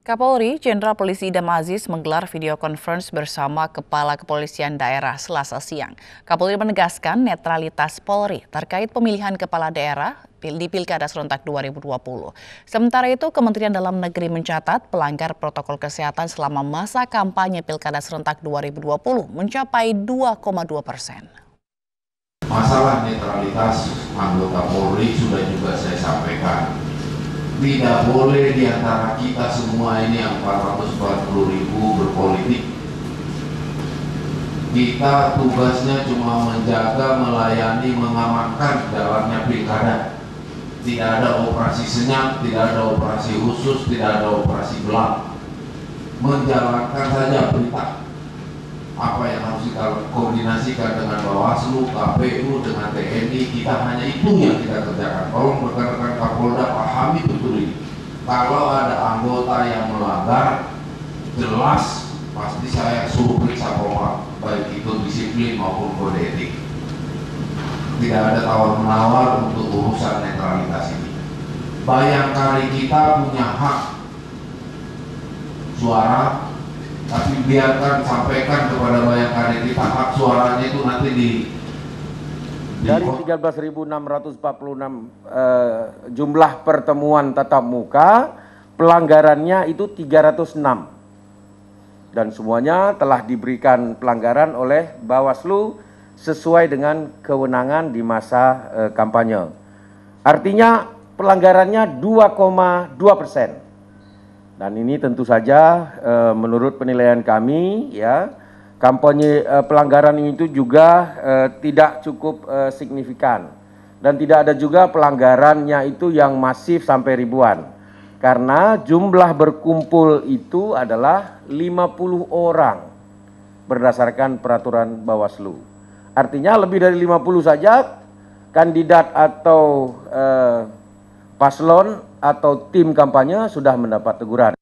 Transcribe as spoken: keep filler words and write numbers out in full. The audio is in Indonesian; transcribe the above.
Kapolri Jenderal Polisi Idam Aziz menggelar video conference bersama Kepala Kepolisian Daerah Selasa siang. Kapolri menegaskan netralitas Polri terkait pemilihan kepala daerah di Pilkada serentak dua ribu dua puluh. Sementara itu, Kementerian Dalam Negeri mencatat pelanggar protokol kesehatan selama masa kampanye Pilkada serentak dua ribu dua puluh mencapai dua koma dua persen. Masalah netralitas anggota Polri sudah juga saya sampaikan. Tidak boleh di antara kita semua ini yang empat ratus empat puluh ribu berpolitik. Kita tugasnya cuma menjaga, melayani, mengamankan jalannya pilkada. Tidak ada operasi senyap, tidak ada operasi khusus, tidak ada operasi gelap. Menjalankan saja berita. Apa yang harus kita koordinasikan dengan Bawaslu, K P U, dengan T N I, kita hanya itu yang kita kerjakan. Tolong rekan-rekan Kapolda pahami betul ini. Kalau ada anggota yang melanggar, jelas pasti saya suruh periksa formal, baik itu disiplin maupun kode etik. Tidak ada tawar-menawar untuk urusan netralitas ini. Bayangkari kita punya hak suara, tapi biarkan sampaikan kepada Bayangkari kita hak suaranya itu nanti di, di dari tiga belas ribu enam ratus empat puluh enam eh, jumlah pertemuan tatap muka, pelanggarannya itu tiga ratus enam dan semuanya telah diberikan pelanggaran oleh Bawaslu sesuai dengan kewenangan di masa eh, kampanye. Artinya pelanggarannya dua koma dua persen. Dan ini tentu saja e, menurut penilaian kami, ya, kampanye e, pelanggaran itu juga e, tidak cukup e, signifikan dan tidak ada juga pelanggarannya itu yang masif sampai ribuan, karena jumlah berkumpul itu adalah lima puluh orang berdasarkan peraturan Bawaslu. Artinya lebih dari lima puluh saja kandidat atau e, paslon atau tim kampanye sudah mendapat teguran.